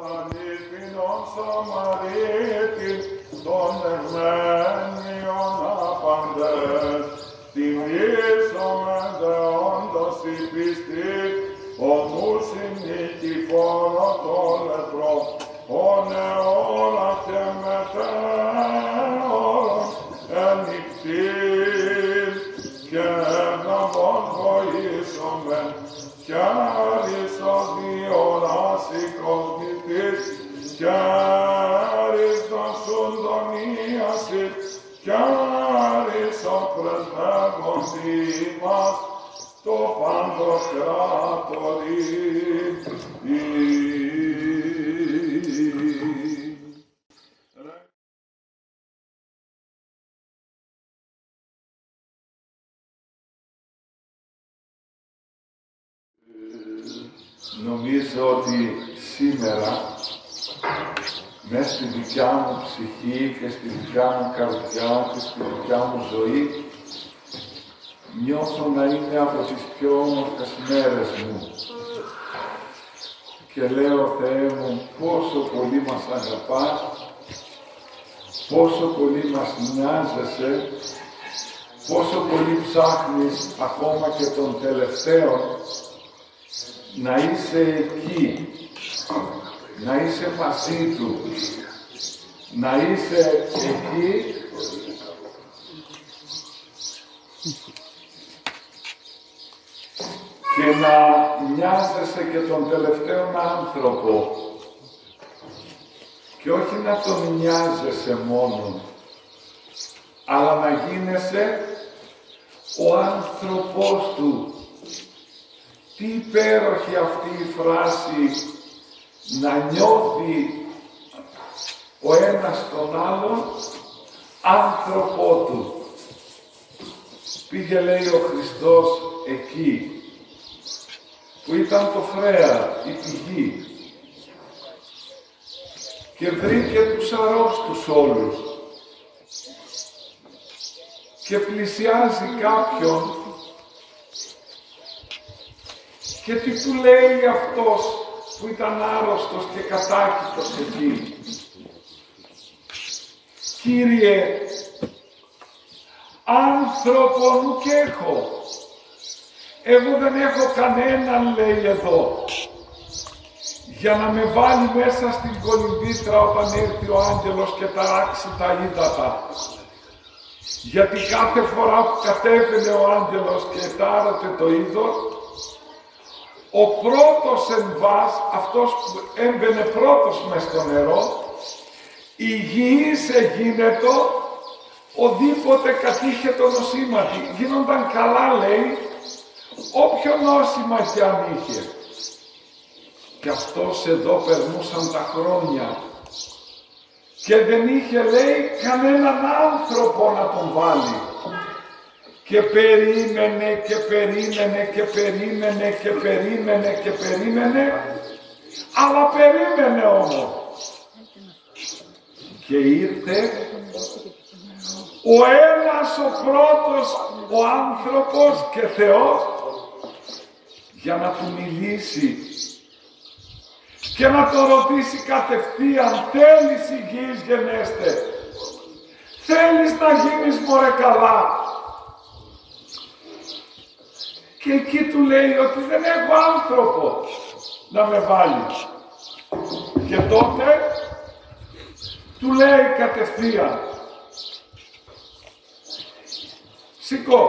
αλήθινον Σαμαρίτη, των εμένιων απαντές, τιμήσομεν δε όντως η πίστη, ονούς η νικηφόρο το λεπρό, ο νεόλα και μετέωρον ενικτήρ, και ευναμόν βοήσομεν, κι άριστος διοράσει κοσμητής, κι άριστος ουντονίαση, κι άριστος πρεσβεύοντι μας, το πάντος κράτορι. Νομίζω ότι σήμερα μέσα στη δικιά μου ψυχή και στη δικιά μου καρδιά και στη δικιά μου ζωή νιώθω να είναι από τις πιο όμορφες μέρες μου. Και λέω, Θεέ μου, πόσο πολύ μας αγαπάς, πόσο πολύ μας νοιάζεσαι, πόσο πολύ ψάχνεις ακόμα και τον τελευταίο να είσαι εκεί, να είσαι μαζί του, να είσαι εκεί και να νοιάζεσαι και τον τελευταίο άνθρωπο και όχι να τον νοιάζεσαι μόνο, αλλά να γίνεσαι ο άνθρωπός του. Τι υπέροχη αυτή η φράση, να νιώθει ο ένας τον άλλον άνθρωπό του. Πήγε, λέει, ο Χριστός εκεί που ήταν το Φρέα, η πηγή, και βρήκε τους αρρώστους όλους και πλησιάζει κάποιον και τι του λέει αυτός που ήταν άρρωστος και κατάκητος εκεί? Κύριε, άνθρωπον ουκ έχω. Εγώ δεν έχω κανέναν, λέει, εδώ, για να με βάλει μέσα στην κολυμβήτρα όταν έρθει ο άγγελος και ταράξει τα ύδατα. Γιατί κάθε φορά που κατέβαινε ο άγγελος και τάρατε το είδος, ο πρώτος εμβάς, αυτός που έμπαινε πρώτος μες στο νερό, υγιής εγίνετο, οδήποτε κατήχε το νοσήματι. Γίνονταν καλά, λέει, όποιο νόσημα και αν είχε. Και αυτός εδώ περνούσαν τα χρόνια και δεν είχε, λέει, κανέναν άνθρωπο να τον βάλει. Και περίμενε και περίμενε και περίμενε και περίμενε και περίμενε, αλλά περίμενε όμως. Και ήρθε ο ένας ο πρώτος, ο άνθρωπος και Θεός, για να του μιλήσει και να το ρωτήσει κατευθείαν, θέλεις υγιής γενέστε? Θέλεις να γίνεις, μωρέ, καλά? Και εκεί του λέει ότι δεν έχω άνθρωπο να με βάλει. Και τότε του λέει κατευθείαν, σηκώ,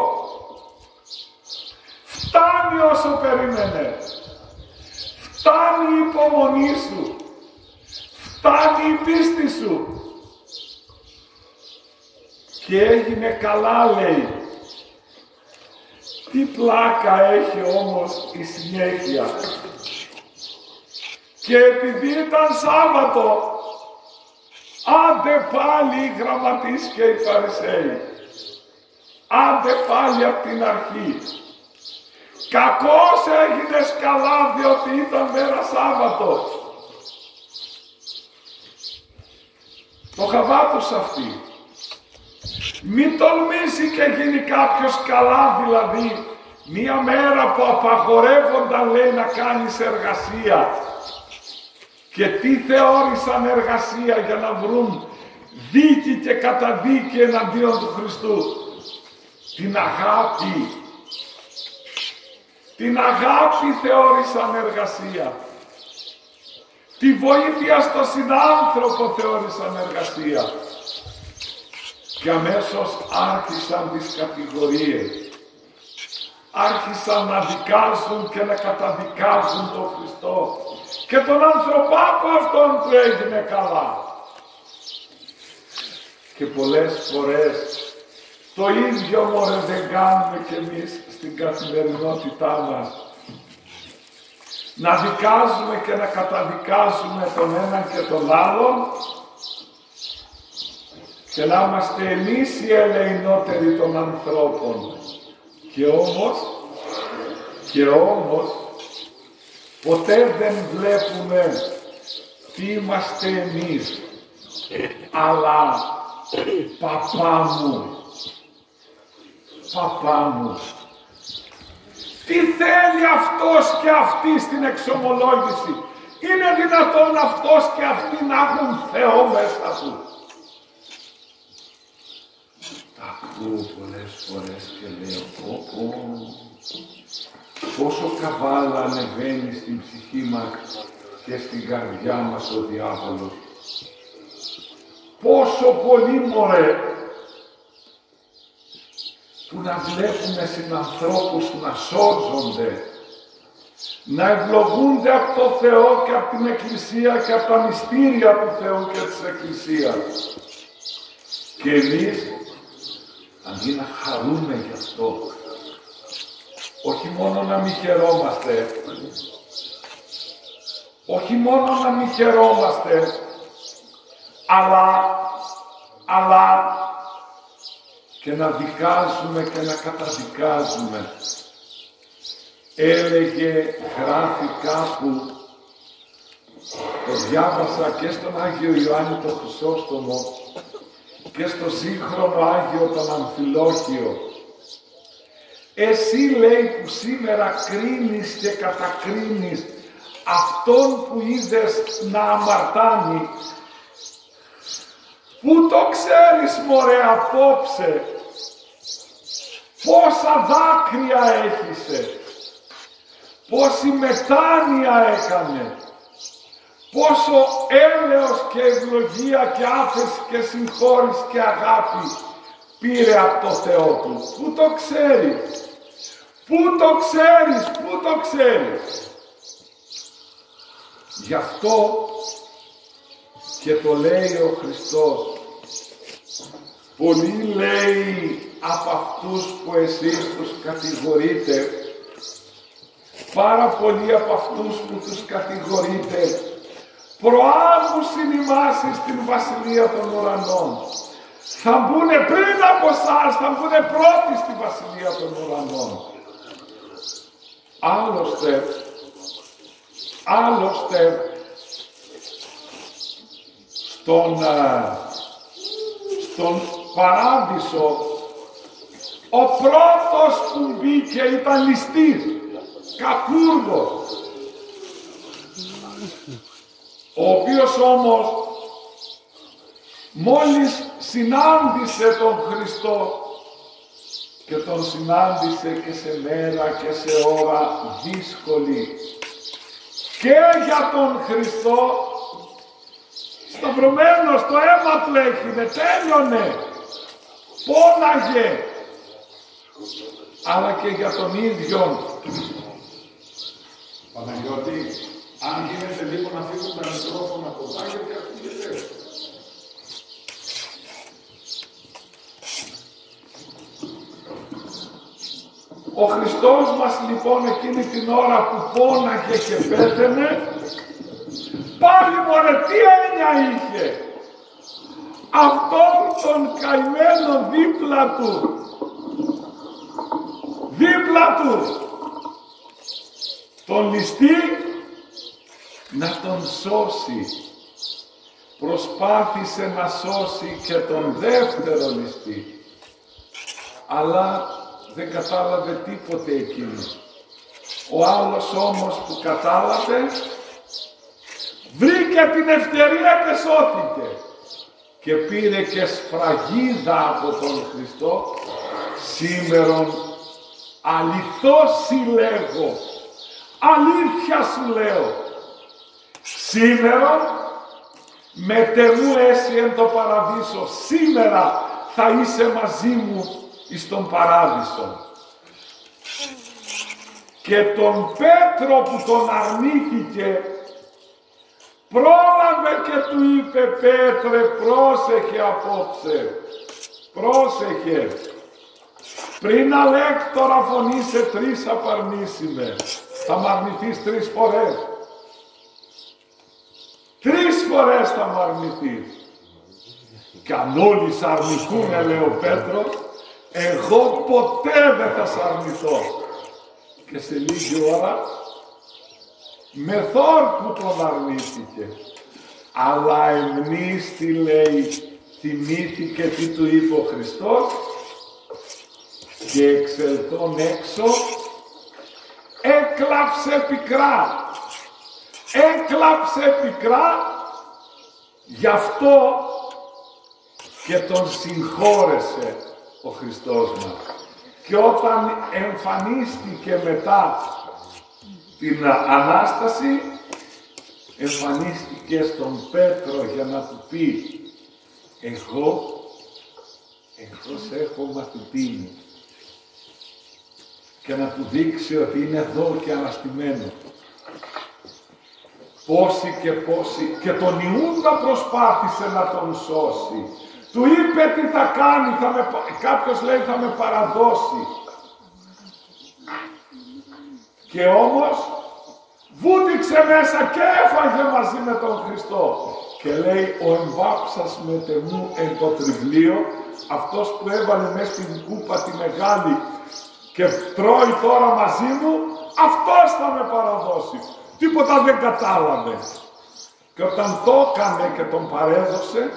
φτάνει όσο περίμενε, φτάνει η υπομονή σου, φτάνει η πίστη σου. Και έγινε καλά, λέει. Τι πλάκα έχει όμως η συνέχεια. Και επειδή ήταν Σάββατο, άντε πάλι οι γραμματείς και οι Φαρισαίοι, άντε πάλι από την αρχή. Κακώς έγινες καλά, διότι ήταν μέρα Σάββατο. Το χαβάτος αυτή. Μην τολμήσει και γίνει κάποιος καλά, δηλαδή μία μέρα που απαγορεύονταν, λέει, να κάνεις εργασία Και τι θεώρησαν εργασία για να βρουν δίκη και καταδίκη εναντίον του Χριστού? Την αγάπη. Την αγάπη θεώρησαν εργασία. Τη βοήθεια στο συνάνθρωπο θεώρησαν εργασία. Και αμέσως άρχισαν τις κατηγορίες. Άρχισαν να δικάζουν και να καταδικάζουν τον Χριστό. Και τον ανθρωπάκο αυτόν που έγινε καλά. Και πολλές φορές το ίδιο μωρέ δεν κάνουμε κι εμείς στην καθημερινότητά μας. Να δικάζουμε και να καταδικάζουμε τον έναν και τον άλλον και να είμαστε εμείς οι ελεηνότεροι των ανθρώπων. Και όμως ποτέ δεν βλέπουμε τι είμαστε εμείς, αλλά παπά μου, τι θέλει αυτός και αυτή στην εξομολόγηση? Είναι δυνατόν αυτός και αυτή να έχουν Θεό μέσα του? Τα ακούω πολλές φορές και λέω, πόσο καβάλα ανεβαίνει στην ψυχή μας και στην καρδιά μας ο διάβολος. Πόσο πολύ μωρέ που να βλέπουμε συνανθρώπους να σώζονται, να ευλογούνται από το Θεό και από την Εκκλησία και από τα μυστήρια του Θεού και της Εκκλησίας. Και εμείς αντί να χαρούμε γι' αυτό, όχι μόνο να μη χαιρόμαστε, αλλά και να δικάζουμε και να καταδικάζουμε. Γράφει κάπου, το διάβασα και στον Άγιο Ιωάννη τον Χρυσόστομο και στο σύγχρονο Άγιο τον Αμφιλόχιο. Εσύ, λέει, που σήμερα κρίνεις και κατακρίνεις αυτόν που είδες να αμαρτάνει, πού το ξέρεις μωρέ απόψε, πόσα δάκρυα έχισε, πόση μετάνοια έκανε, πόσο έλεος και ευλογία και άφεση και συγχώρηση και αγάπη πήρε από το Θεό του. Πού το ξέρεις, πού το ξέρεις. Γι' αυτό και το λέει ο Χριστός. Πολλοί, λέει, από αυτούς που εσείς τους κατηγορείτε, πάρα πολλοί από αυτούς που τους κατηγορείτε, προάγουσιν ημάς στην Βασιλεία των Ουρανών. Θα μπουνε πριν από εσάς, θα μπουνε πρώτοι στη Βασιλεία των Ουρανών. Άλλωστε, στον Παράδεισο, ο πρώτος που μπήκε ήταν ληστής, κακούργος, ο οποίος όμως μόλις συνάντησε τον Χριστό και τον συνάντησε και σε μέρα και σε ώρα δύσκολη και για τον Χριστό, σταυρωμένος, το αίμα του έχινε, τέλειωνε, πόναγε, αλλά και για τον ίδιο. Παναγιώτη, αν γίνεται λίγο να φύγουν τα μικρόφωνα από εδώ, γιατί ακούγεται. Ο Χριστός μας λοιπόν εκείνη την ώρα που πόναγε και πέθαινε, πάλι μωρέ τι έννοια είχε. Αυτόν τον καημένο δίπλα του, τον ληστή, να τον σώσει. Προσπάθησε να σώσει και τον δεύτερο ληστή, αλλά δεν κατάλαβε τίποτε εκείνος. Ο άλλος όμως που κατάλαβε, βρήκε είχε την ευκαιρία και σώθηκε. Και πήρε και σφραγίδα από τον Χριστό. Σήμερον αληθώς συλλέγω, αλήθεια σου λέω, σήμερον μετεμού έσυ εν το παραδείσο, σήμερα θα είσαι μαζί μου εις τον παράδεισο. Και τον Πέτρο που τον αρνήθηκε, πρόλαβε και του είπε, Πέτρε, πρόσεχε απόψε, πρόσεχε. Πριν αλέκτορα φωνήσε τρεις απαρνήσιμε, θα μ' αρνηθείς 3 φορές. 3 φορές θα μ' αρνηθείς. Κι αν όλοι σ' αρνηθούνε, λέει ο Πέτρος, εγώ ποτέ δεν θα σ' αρνηθώ. Και σε λίγη ώρα, μεθόρ που τον αρνήθηκε, αλλά εμνίστη, λέει, θυμήθηκε τι του είπε ο Χριστός, και εξελθών έξω, έκλαψε πικρά. Έκλαψε πικρά, γι' αυτό και τον συγχώρεσε ο Χριστός μας. Και όταν εμφανίστηκε μετά την Ανάσταση, εμφανίστηκε στον Πέτρο για να του πει, εγώ σε έχω μαθητή μου, και να του δείξει ότι είναι εδώ και αναστημένο. Πόσοι και πόσοι, και τον Ιούδα προσπάθησε να τον σώσει. Του είπε τι θα κάνει, κάποιος λέει θα με παραδώσει. Και όμως βούτυξε μέσα και έφαγε μαζί με τον Χριστό. Και λέει ο εμβάψας μετεμού εν το τριβλίο, αυτός που έβαλε μέσα στην κούπα τη μεγάλη και τρώει τώρα μαζί μου, αυτός θα με παραδώσει. Τίποτα δεν κατάλαβε. Και όταν το έκανε και τον παρέδωσε,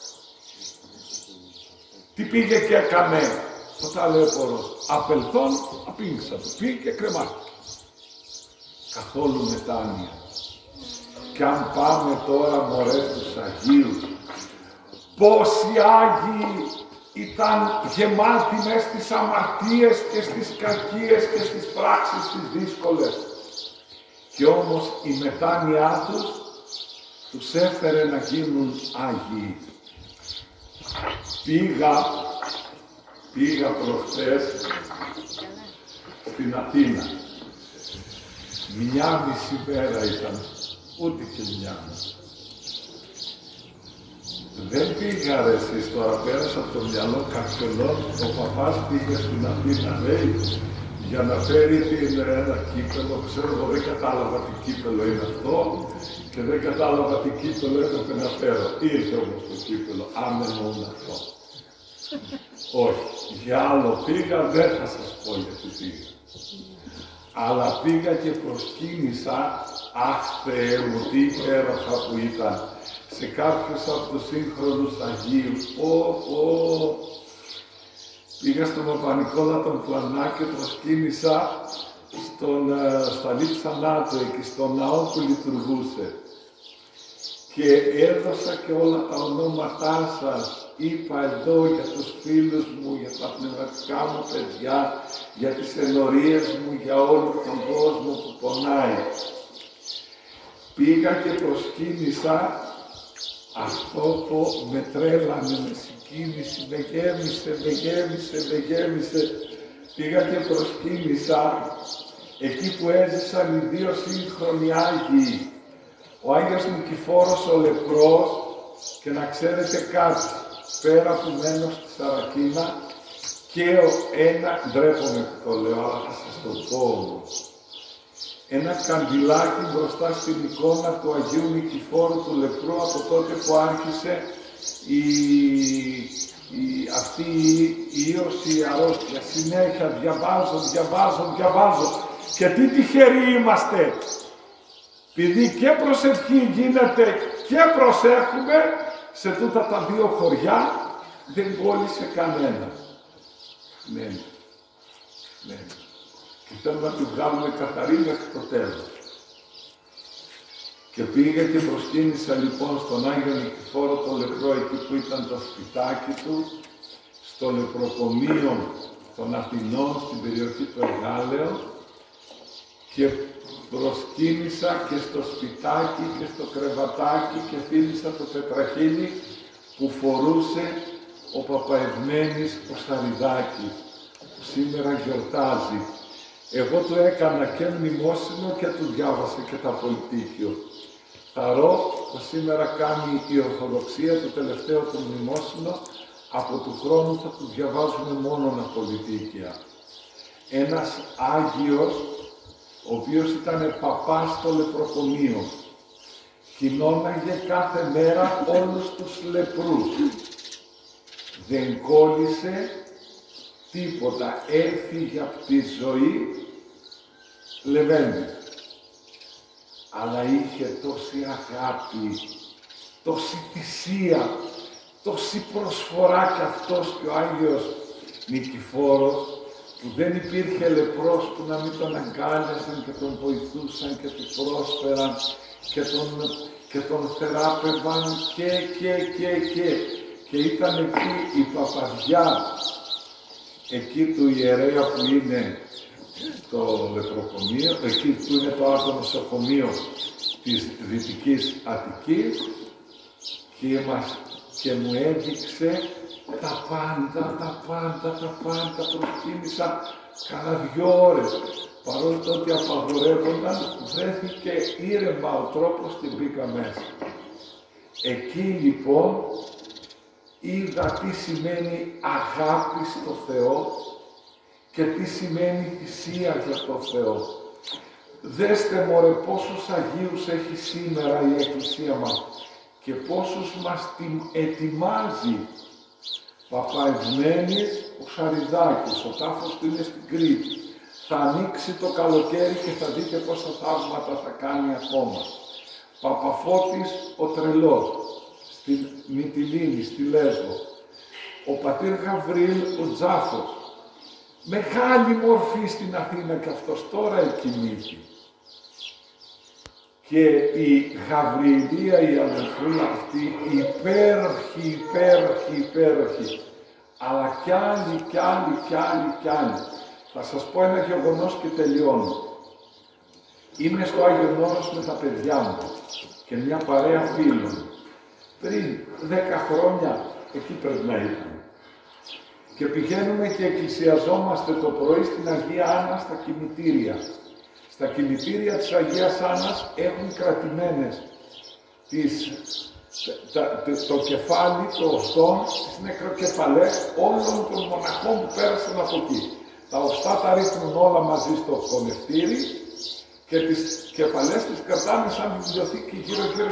τι πήγε και έκανε. Τότε λέει ο πορός, απελθόν απήγησα το, πήγε και κρεμάστηκε. Καθόλου μετάνοια. Και αν πάμε τώρα, μωρές, τους Αγίους, πόσοι Άγιοι ήταν γεμάτοι μες στις αμαρτίες και στις κακίες και στις πράξεις τις δύσκολες. Και όμως η μετάνοιά τους έφερε να γίνουν Άγιοι. Πήγα προχθές στην Αθήνα. 1,5 μέρα ήταν, ούτε και 1,5. Δεν πήγα ρε εσείς τώρα, πέρασα από το μυαλό κάποιον. Ο παπάς πήγε στην Αθήνα, λέει, για να φέρει ένα κύπελο. Ξέρω εγώ, δεν κατάλαβα τι κύπελο είναι αυτό και δεν κατάλαβα τι κύπελο έπρεπε να φέρω. Ήρθε όμως το κύπελο, αν εννοούν αυτό. Όχι, για άλλο πήγα, δεν θα σας πω γιατί πήγα. Αλλά πήγα και προσκύνησα, αχ Θεέ μου, τι υπέροχα που ήταν, σε κάποιους από τους σύγχρονους Αγίους. Πήγα στον Παπα-Νικόλα τον Πλανά και προσκύνησα στα Λείψανά του, εκεί στον ναό που λειτουργούσε. Και έδωσα και όλα τα ονόματά σας. Είπα εδώ για τους φίλους μου, για τα πνευματικά μου παιδιά, για τις ενορίες μου, για όλο τον κόσμο που πονάει. Πήγα και προσκύνησα, αυτό το με τρέλανε, με συγκίνηση, με γέμισε. Πήγα και προσκύνησα εκεί που έζησαν οι 2 σύγχρονοι Άγιοι. Ο Άγιος Νικηφόρος ο Λεπρός, και να ξέρετε κάτι, πέρα που μένω στη Σαρακίνα, και ντρέπομαι που το λέω, αλλά θα σας το πω όμως. Ένα καντιλάκι μπροστά στην εικόνα του Αγίου Νικηφόρου του Λεπρού, από τότε που άρχισε αυτή η ίωση, η αρρώστια. Συνέχεια διαβάζω. Και τι τυχεροί είμαστε, επειδή και προσευχή γίνεται και προσέχουμε, σε τούτα τα 2 χωριά δεν κόλλησε κανένα. Ναι. Και θέλω να τη βγάλουμε καθαρή μέχρι το τέλος. Και πήγα και προσκύνησα λοιπόν στον Άγιο Νικηφόρο το λεπρό εκεί που ήταν το σπιτάκι του, στο λεπροκομείο των Αθηνών, στην περιοχή του Εργάλεου, και προσκύνησα και στο σπιτάκι και στο κρεβατάκι και φίλησα το τετραχύλι που φορούσε ο Παπαευμένης ο Σαριδάκης, που σήμερα γιορτάζει. Εγώ του έκανα και μνημόσυνο και του διάβασα και τα πολιτίκιο. Θαρώ που σήμερα κάνει η Ορθοδοξία το τελευταίο του μνημόσυνο, από του χρόνου θα του διαβάζουμε μόνον πολιτίκια. Ένας Άγιος, ο οποίος ήταν παπάς στο λεπροκομείο, κοινώναγε κάθε μέρα όλους τους λεπρούς. Δεν κόλλησε τίποτα, έφυγε από τη ζωή λεβέντης. Αλλά είχε τόση αγάπη, τόση θυσία, τόση προσφορά κι αυτός και ο Άγιος Νικηφόρος, που δεν υπήρχε λεπρός που να μην τον αγκάλιασαν και τον βοηθούσαν και του πρόσφεραν και τον θεράπευαν και ήταν εκεί η παπαδιά εκεί του ιερέα που είναι το λεπροκομείο, εκεί που είναι το άλλο νοσοκομείο της Δυτικής Αττικής, και μου έδειξε τα πάντα, προσκύνησα κάνα 2 ώρες. Παρόλο το ότι απαγορεύονταν, βρέθηκε ήρεμα ο τρόπος και μπήκα μέσα. Εκεί λοιπόν είδα τι σημαίνει αγάπη στο Θεό και τι σημαίνει θυσία για το Θεό. Δέστε μωρέ πόσους Αγίους έχει σήμερα η Εκκλησία μας και πόσους μας την ετοιμάζει. Παπαευμένης ο Σαριδάκης, ο τάφος του είναι στην Κρήτη. Θα ανοίξει το καλοκαίρι και θα δείτε πόσα θαύματα θα κάνει ακόμα. Παπαφώτης ο Τρελός, στη Μυτιλήνη, στη Λέσβο. Ο πατήρ Γαβρίλ ο Τζάφος. Μεγάλη μορφή στην Αθήνα και αυτός τώρα εκκοιμήθη. Και η Γαβριλία, η αδελφούλα αυτή, υπέροχη, αλλά κι άλλοι. Θα σας πω ένα γεγονός και τελειώνω. Είμαι στο Άγιον Όρος με τα παιδιά μου και μια παρέα φίλων. Πριν 10 χρόνια, εκεί πρέπει να ήταν. Και πηγαίνουμε και εκκλησιαζόμαστε το πρωί στην Αγία Άννα στα κημητήρια. Στα κημητήρια της Αγίας Άννας έχουν κρατημένες το κεφάλι, το οστό, τις νεκροκεφαλές όλων των μοναχών που πέρασαν από εκεί. Τα οστά τα ρίχνουν όλα μαζί στο χωνευτήρι και τις κεφαλές τις κρατάνε σαν βιβλιοθήκη γύρω-γύρω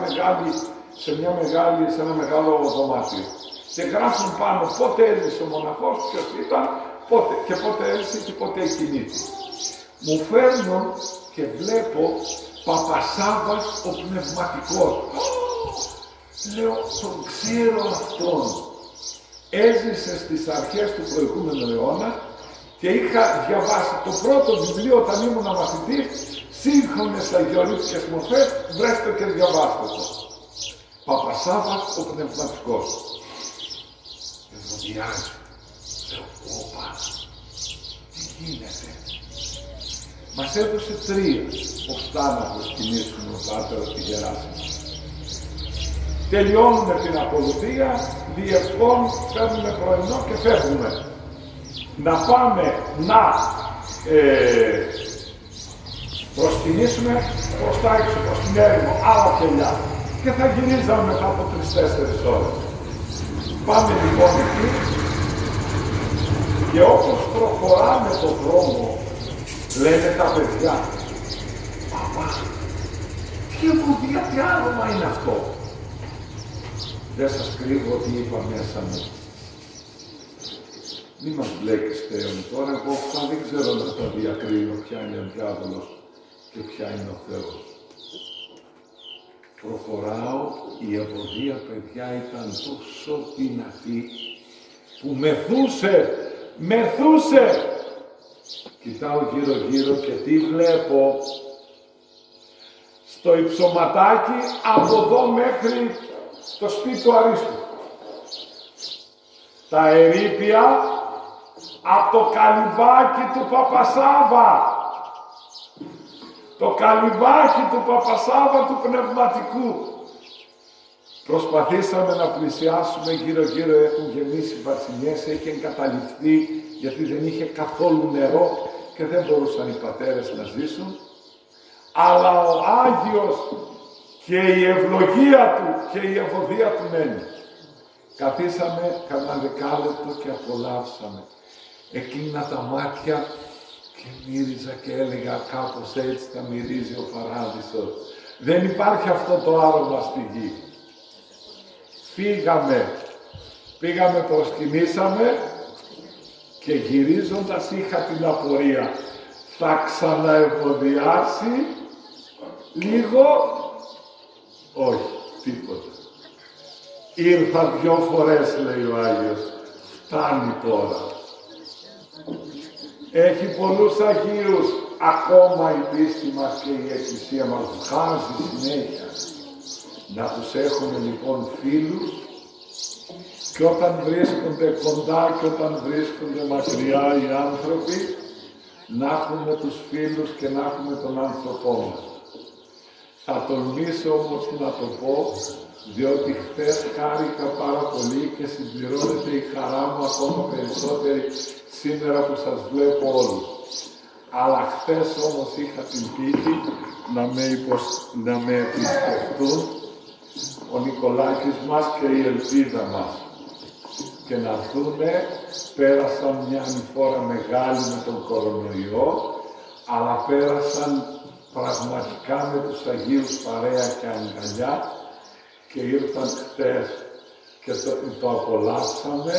σε ένα μεγάλο δωμάτιο. Και γράφουν πάνω πότε έζησε ο μοναχός, ποιος ήταν, πότε έζησε και πότε εκκοιμήθη. Μου φέρνουν και βλέπω Παπασάβας ο πνευματικός. Λέω, τον ξέρω αυτόν. Έζησε στις αρχές του προηγούμενου αιώνα και είχα διαβάσει το πρώτο βιβλίο όταν ήμουν μαθητής, σύγχρονες αγιορείτικες μορφές, βρέστε και διαβάστε το. Παπασάβας ο πνευματικός. Ευωδιάζει. Λέω, όπα, τι γίνεται. Μας έδωσε 3 οστά να προσκυνήσουμε ο Πάτερος τη Γεράσιμο. Τελειώνουμε την ακολουθία, διευκόν, παίρνουμε πρωινό και φεύγουμε. Να πάμε να προσκυνήσουμε προς τα έξω, προς την έρημο, άλλα κελιά. Και θα γυρίζαμε μετά από 3-4 ώρες. Πάμε λοιπόν εκεί και όπως προχωράμε τον δρόμο, λένε τα παιδιά, παπά, τι ευωδία, τι άρωμα είναι αυτό. Δεν σας κρύβω ότι είπα μέσα μου. Μη μας μπλέκεις Θεέ μου τώρα, εγώ αυτά δεν ξέρω να τα διακρίνω ποια είναι ο διάβολος και ποια είναι ο Θεός. Προχωράω, η ευωδία παιδιά ήταν τόσο δυνατή που μεθούσε. Κοιτάω γύρω-γύρω και τι βλέπω. στο υψωματάκι από εδώ μέχρι το σπίτι του Αρίστου. Τα ερείπια από το καλυβάκι του Παπασάβα. Το καλυβάκι του Παπασάβα του πνευματικού. Προσπαθήσαμε να πλησιάσουμε γύρω-γύρω, έχουν γεμίσει βατσινιές, έχει εγκαταλειφθεί γιατί δεν είχε καθόλου νερό και δεν μπορούσαν οι πατέρες να ζήσουν. Αλλά ο Άγιος και η ευλογία του και η ευωδία του μένει. Καθίσαμε κανένα δεκάλεπτο και απολαύσαμε. Έκλεινα τα μάτια και μύριζα και έλεγα κάπως έτσι θα μυρίζει ο παράδεισος. Δεν υπάρχει αυτό το άρωμα στη γη. Πήγαμε, προσκυνήσαμε και γυρίζοντας είχα την απορία. Θα ξαναευωδιάσει λίγο? Όχι, τίποτα. Ήρθα 2 φορές, λέει ο Άγιος. Φτάνει τώρα. Έχει πολλούς Αγίους. Ακόμα η πίστη μας και η Εκκλησία μας βγάζει συνέχεια. Να τους έχουμε λοιπόν φίλους και όταν βρίσκονται κοντά και όταν βρίσκονται μακριά οι άνθρωποι, να έχουμε τους φίλους και να έχουμε τον άνθρωπό μας. Θα τολμήσω όμως να το πω, διότι χθες χάρηκα πάρα πολύ και συμπληρώνεται η χαρά μου ακόμα περισσότερη σήμερα που σας βλέπω όλους. Αλλά χθες όμως είχα την τύχη να με επισκεφτούν ο Νικολάκης μας και η Ελπίδα μας και να δούμε, πέρασαν μια ανηφόρα μεγάλη με τον κορονοϊό, αλλά πέρασαν πραγματικά με τους Αγίους παρέα και αγκαλιά και ήρθαν χτες και το απολαύσαμε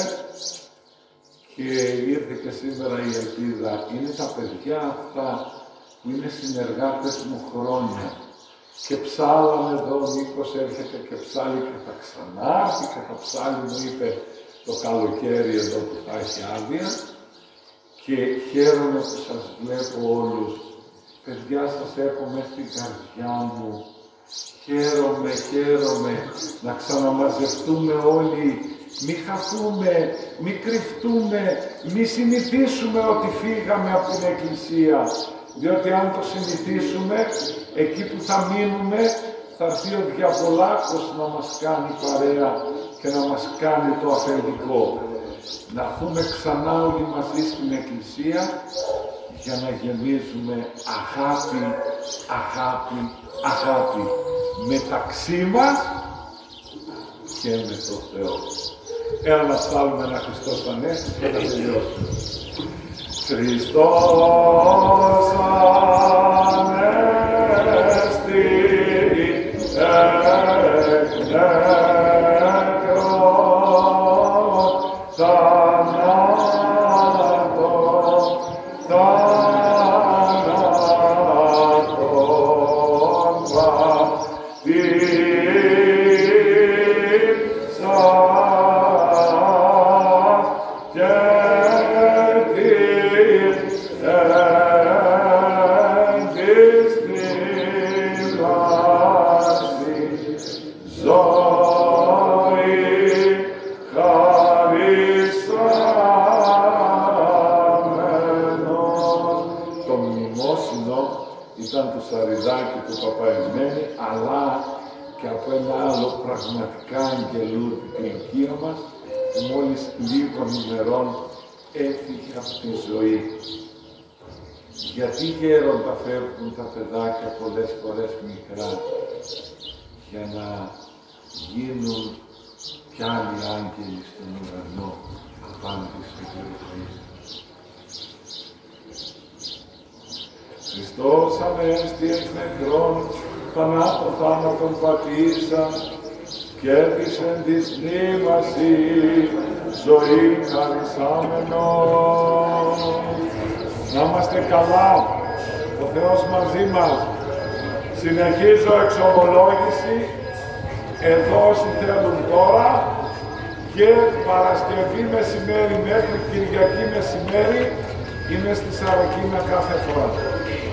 και ήρθε και σήμερα η Ελπίδα. Είναι τα παιδιά αυτά που είναι συνεργάτες μου χρόνια και ψάλαμε εδώ, ο Νίκος έρχεται και ψάλει και θα ξανάρθει και θα ψάλει, μου είπε το καλοκαίρι εδώ που θα έχει άδεια και χαίρομαι που σας βλέπω όλους. Παιδιά, σας έχω μέσα στην καρδιά μου. Χαίρομαι να ξαναμαζευτούμε όλοι. Μη χαθούμε, μη κρυφτούμε, μη συνηθίσουμε ότι φύγαμε από την Εκκλησία. Διότι αν το συνηθίσουμε, εκεί που θα μείνουμε, θα έρθει ο Διαβολάκος να μας κάνει παρέα και να μας κάνει το αφεντικό. Να έρθουμε ξανά όλοι μαζί στην Εκκλησία για να γεμίζουμε αγάπη, αγάπη, αγάπη μεταξύ μας και με το Θεό. Έλα να ψάλουμε ένα Χριστός Ανέστη και να τελειώσουμε. Χριστός Ανέστη εκ νεκρών θανάτων πραγματικά αγγελούδι την οικία μας, που μόλις λίγων ημερών έφυγε από τη ζωή. Γιατί γέροντα φεύγουν τα παιδάκια πολλές φορές μικρά, για να γίνουν κι άλλοι άγγελοι στον ουρανό, απάντησε ο Κύριος. Χριστός Ανέστη εκ νεκρών, θανάτο θάνατον πατήσαν, κέρδισεν της μνήμαση, ζωή χαρισάμενος. Να είμαστε καλά, ο Θεός μαζί μας. Συνεχίζω εξομολόγηση, εδώ όσοι θέλουν τώρα, και Παρασκευή μεσημέρι μέχρι Κυριακή μεσημέρι, είμαι στη Σαρακίνα κάθε φορά.